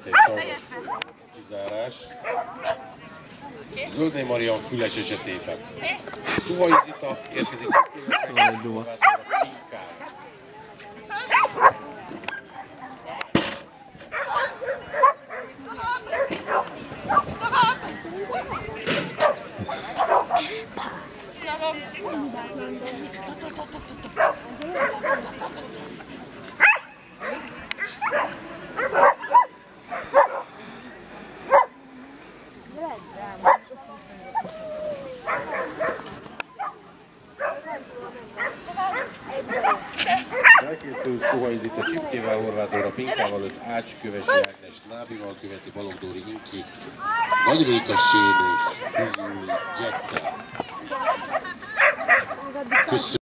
egy szoros kizárás. Zöldné Marian Füles esetében. Szuhai Zita érkezik Pinkára. Elkészül Szuhai Zita Csipkével, Horváth Dóra Pinkával, őt Ács Kövesi Ágnes Nábival követi Balogh Dóri Inki, Nagy Réka Sénés, Hűzői Jettel.